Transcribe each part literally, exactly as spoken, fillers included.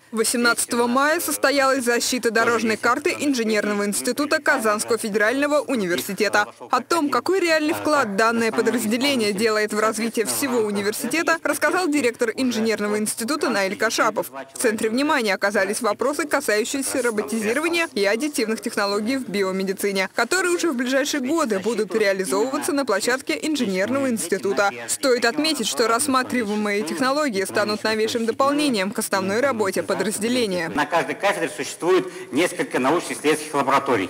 восемнадцатого мая состоялась защита дорожной карты Инженерного института Казанского федерального университета. О том, какой реальный вклад данное подразделение делает в развитие всего университета, рассказал директор Инженерного института Наиль Кашапов. В центре внимания оказались вопросы, касающиеся роботизирования и аддитивных технологий в биомедицине, которые уже в ближайшие годы будут реализовываться на площадке Инженерного института. Стоит отметить, что рассматриваемые технологии станут новейшим дополнением к основной работе подразделения. На каждой кафедре существует несколько научно-исследовательских лабораторий.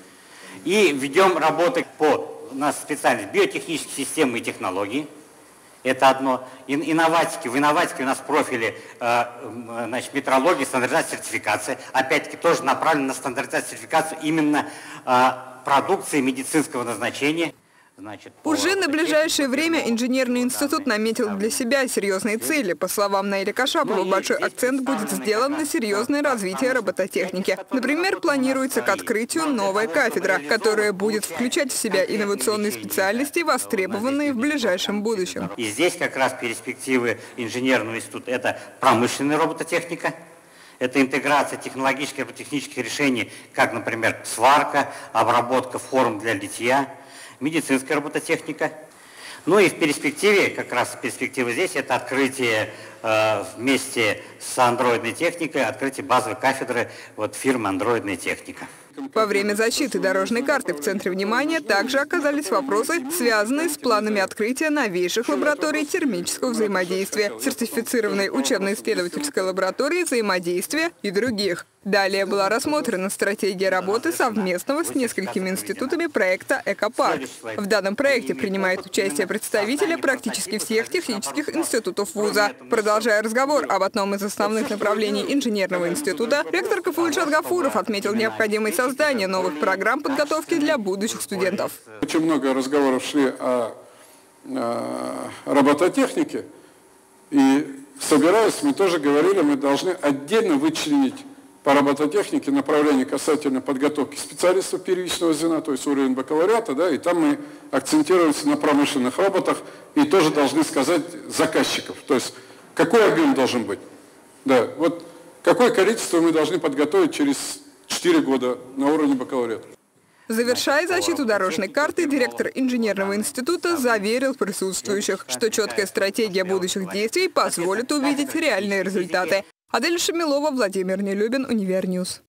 И ведем работы по, у нас специальность биотехнические системы и технологии. Это одно. Инноватики. В инноватике у нас профили э, значит, метрология, стандартизация, сертификация. Опять-таки тоже направлено на стандартизацию, сертификацию именно э, продукции медицинского назначения. Значит, Уже на ближайшее время Инженерный институт наметил для себя серьезные цели. По словам Наиля Кашапова, большой акцент будет сделан на серьезное развитие робототехники. Например, планируется к открытию новая кафедра, которая будет включать в себя инновационные специальности, востребованные в ближайшем будущем. И здесь как раз перспективы Инженерного института – это промышленная робототехника. Это интеграция технологических и робототехнических решений, как, например, сварка, обработка форм для литья, медицинская робототехника. Ну и в перспективе, как раз перспектива здесь, это открытие э, вместе с андроидной техникой, открытие базовой кафедры вот, фирмы «Андроидная техника». Во время защиты дорожной карты в центре внимания также оказались вопросы, связанные с планами открытия новейших лабораторий термического взаимодействия, сертифицированной учебно-исследовательской лаборатории взаимодействия и других. Далее была рассмотрена стратегия работы совместного с несколькими институтами проекта «Экопарк». В данном проекте принимает участие представители практически всех технических институтов вуза. Продолжая разговор об одном из основных направлений Инженерного института, ректор КФУ Ильшат Гафуров отметил необходимость создания новых программ подготовки для будущих студентов. Очень много разговоров шли о, о робототехнике. И собираясь, мы тоже говорили, мы должны отдельно вычленить по робототехнике направление касательно подготовки специалистов первичного звена, то есть уровень бакалавриата, да, и там мы акцентируемся на промышленных роботах и тоже должны сказать заказчиков, то есть какой объем должен быть, да, вот какое количество мы должны подготовить через четыре года на уровне бакалавриата. Завершая защиту дорожной карты, директор Инженерного института заверил присутствующих, что четкая стратегия будущих действий позволит увидеть реальные результаты. Адель Шамилова, Владимир Нелюбин, Универньюз.